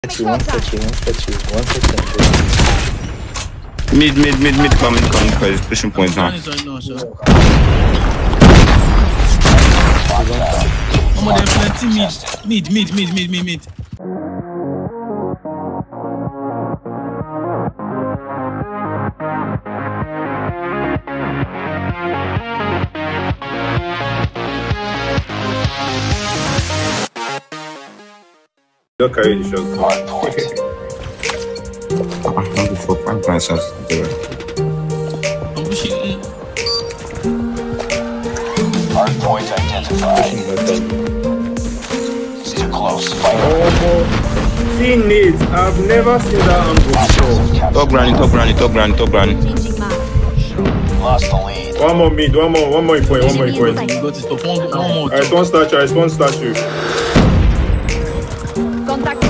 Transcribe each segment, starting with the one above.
One second. Mid, come, guys. Pushing point now. Mid. Don't carry the shot. Hard point. I'm pushing. Hard point identified. These are close. Seen it. I've never seen that angle before. Top granny. Lost the lead. One more mid. One more point. Go to top. One more. Alright, one statue. Contact.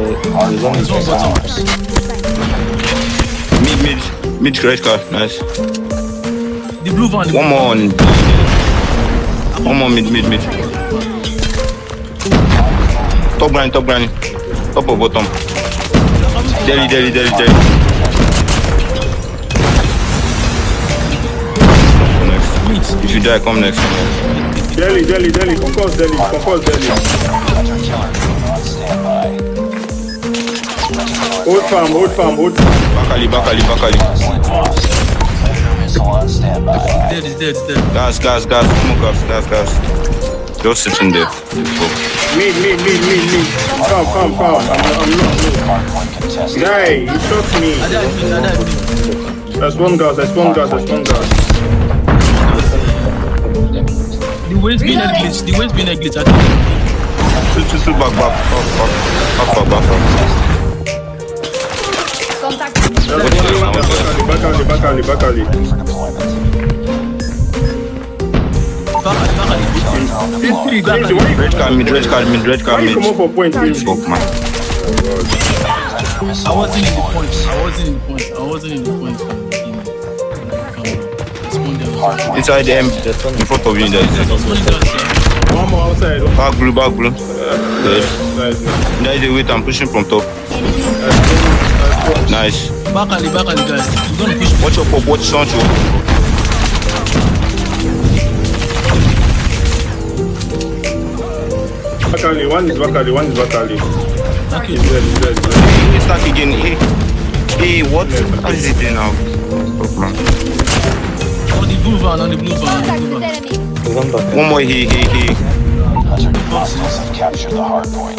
Mid, red card. Nice. The blue van. One more mid. Top granny. Top or bottom. Deli. If you die, come next. Deli. Concourse Deli. Hold farm. Bakali. Dead. Gas. Smoke gas. Just sitting there. Mid. Come. I'm not. Guy, he shot me. I died. That's one gas. The wave's been a glitch. Two back. Contact. Bakali. Red card mid. Why you come up for point? Fuck, man. I wasn't in the point. Inside them, in front of you, there is One more outside. back blue. Nice. There is a weight, I'm pushing from top. Nice. Bakali, guys. You're gonna push. Watch your pop, watch Sancho. One is Bakali. Okay. He's dead. He's stuck again. Hey, what? How is it now? Fuck, man. On the blue van. One more, he. Hostiles have captured the hard point.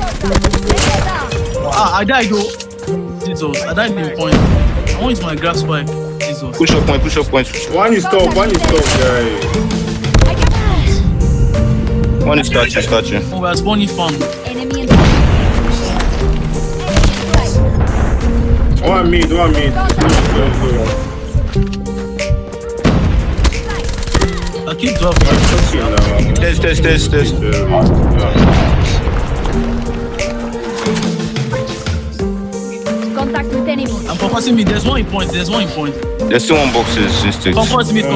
I died though. Jesus, I died in the point. I want my grab spike. Jesus. Push up point. One is top, guy. One is statue. Oh, we are spawning farm. Enemy in One mid. I keep dropping. Test. contact with enemy. I'm focusing me. There's one in point. There's still one boxes. Comfort mid.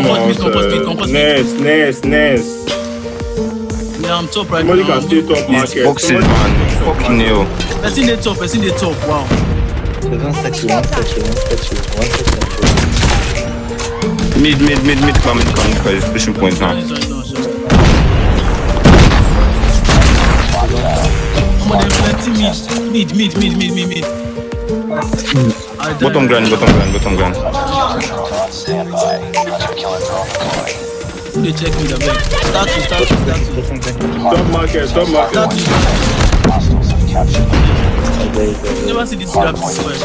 Nest. Yeah, I'm top right Somebody now. can still top market. Boxes, man. Fucking hell. Person the top. Wow. One statue. Mid, come, guys. Pushing point now. Mid. Bottom ground. Who they check me the back? Start to. Top market. Hostiles have captured the lead. Never see this grab this way.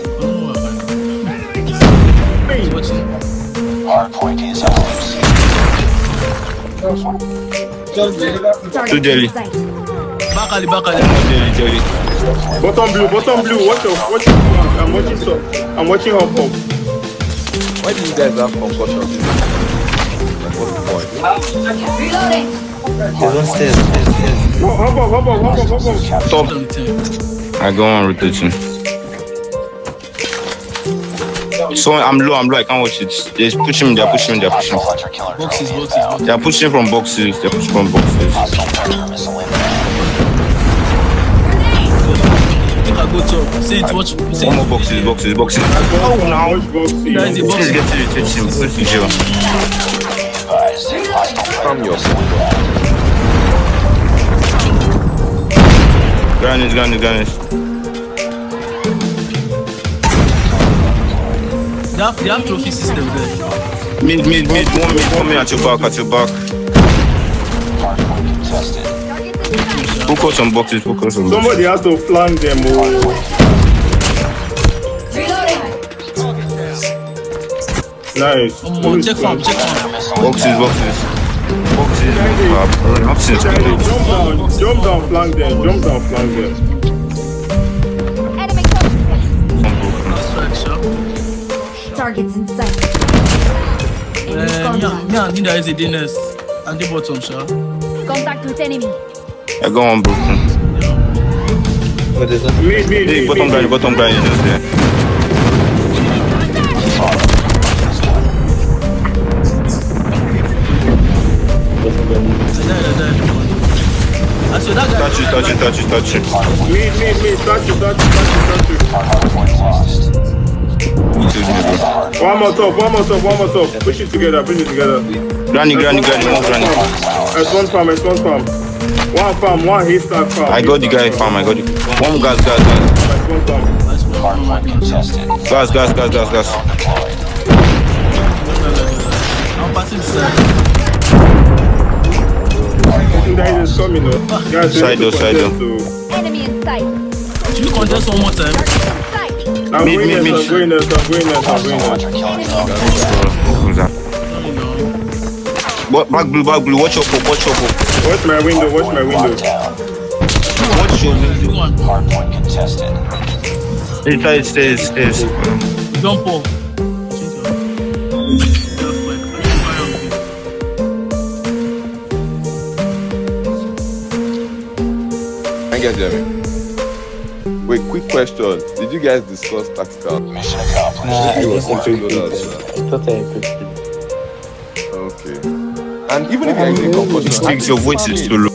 He's watching. Hard point is ours. Two Deli. Bakali. Deli. Bottom blue. Watch your I'm watching her pop. Why do you guys have concussion? What's the point? Reloading. Hop up. Top. I go on rotation. So I'm low. I can't watch it. They're pushing me. Hostile Boxes. They're pushing from boxes. Hostile predator missile inbound. I go top. Say it, watch. Say One more boxes. Oh, now. Watch boxes. That is a box. Let's get to the team. Let's finish it. Advised. Hostile Calm yourself. Garnish. They have trophy system there. Mid. 1 mid coming at your back. hardpoint contested. Focus on boxes. Somebody has to flank them. Oh. Reloading. Nice. Check farm. Boxes. Absence. Jump down, flank them. Enemy close. That's right, sure. Targets in sight. Me and Linda is a DNS. And the bottom, sure. Contact with enemy. I go on broken. Mid. Hey, bottom guy is just there. That's that guy. Touch it. Mid. Touch it. Hardpoint lost. One more top. Push it together. Granny, more granny. It's one farm. One farm, one haystack farm. I got the guy farm. One gas. It's one farm. Hardpoint contested. Gas. Deployed. I'm passing the side. That is coming up. Guys, Side door. Enemy in sight. Should we contest one more time? Targets in sight. I'm Mid. going there. Hostile hunter killing zone. Who's that? Back blue. Watch your pop. Watch my window. Locked down. Watch your window. Big one. Hardpoint contested. Inside stairs. Don't pull. I get Jeremy. Wait, quick question. Did you guys discuss tactical? Mission accomplished. Okay. And even if you're using concussion, Your voice is too low.